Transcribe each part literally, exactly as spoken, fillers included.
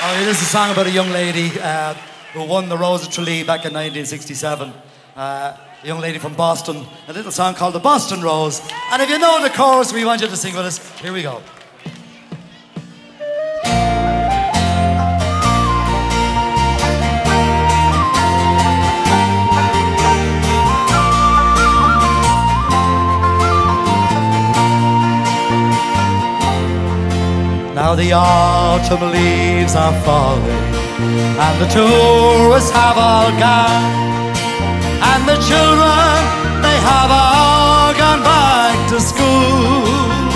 Oh, this is a song about a young lady uh, who won the Rose of Tralee back in nineteen sixty-seven. Uh, a young lady from Boston. A little song called The Boston Rose. And if you know the chorus, we want you to sing with us. Here we go. Now the autumn leaves are falling, and the tourists have all gone, and the children, they have all gone back to school.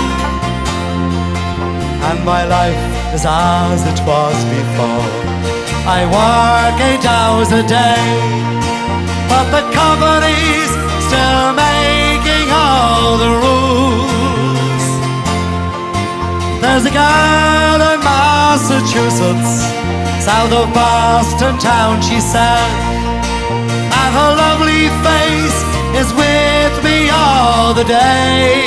And my life is as it was before. I work eight hours a day, but the company's still making all the rules. There's a girl in Massachusetts, south of Boston town, she said, and her lovely face is with me all the day.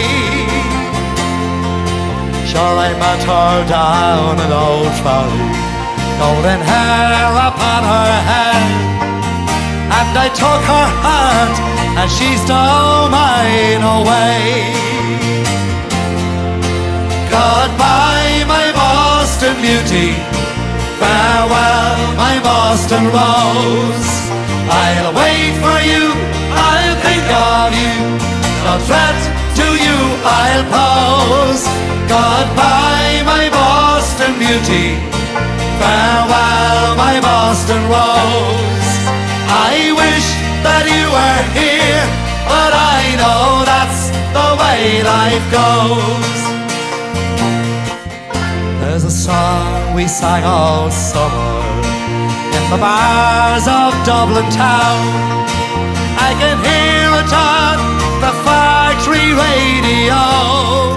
Sure, I met her down an old trolley, golden hair upon her head, and I took her hand and she stole mine away. Goodbye, my Boston beauty, farewell, my Boston rose. I'll wait for you, I'll think of you, no threat to you I'll pose. Goodbye, my Boston beauty, farewell, my Boston rose. I wish that you were here, but I know that's the way life goes. There's a song we sang all summer in the bars of Dublin town. I can hear it on the factory radio,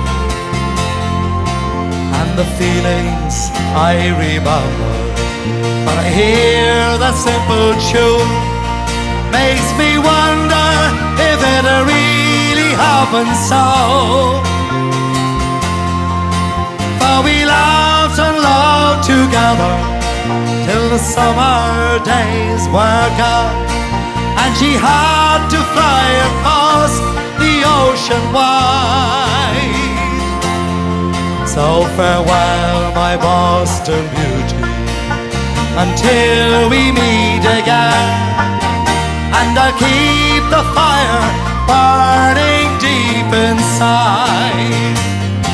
and the feelings I remember when I hear that simple tune makes me wonder if it really happened so. For we laughed and loved together till the summer days were gone, and she had to fly across the ocean wide. So farewell, my Boston beauty, until we meet again, and I'll keep the fire burning deep inside.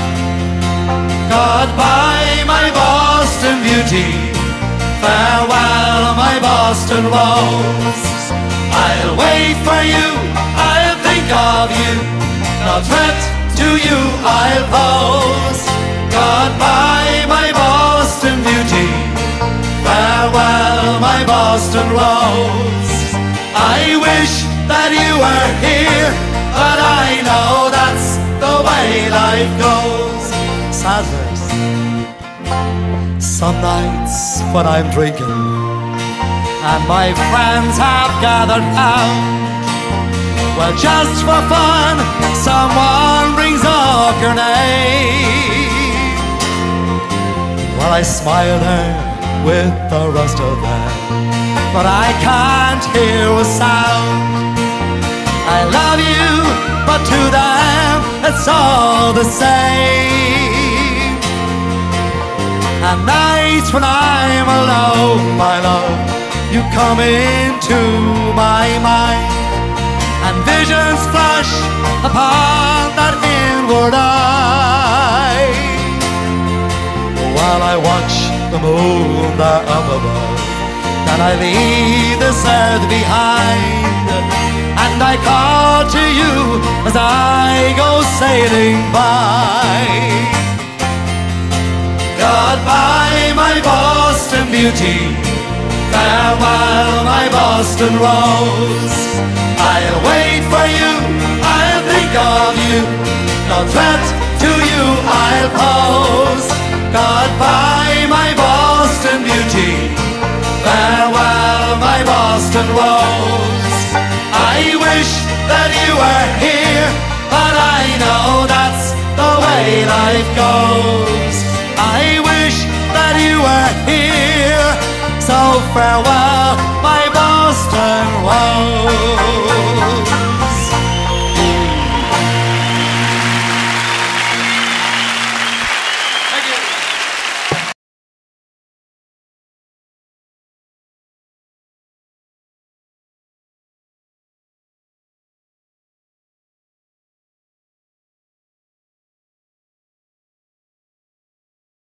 Goodbye, my Boston beauty, farewell, my Boston rose. I'll wait for you, I'll think of you, no threat to you I'll pose. Goodbye, my Boston beauty, farewell, my Boston rose. I wish that you were here, but I know that's the way life goes. Sad verse. Some nights when I'm drinking and my friends have gathered round, well, just for fun, someone brings up your name. Well, I smile there with the rest of them, but I can't hear a sound. I love you, but to them it's all the same. And nights when I'm alone, my love, you come into my mind, and visions flash upon that inward eye, while I watch the moon there up above, and I leave this earth behind, and I call to you as I go sailing by. Goodbye, my Boston beauty, farewell, my Boston rose. I'll wait for you, I'll think of you, no threat to you I'll pose. Goodbye, my Boston beauty, farewell, my Boston rose. I wish that you were here, but I know that's the way life goes. I wish that you were here. farewell.